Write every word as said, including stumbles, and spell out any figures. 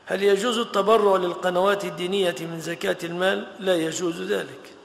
هل يجوز التبرع للقنوات الدينية من زكاة المال؟ لا يجوز ذلك.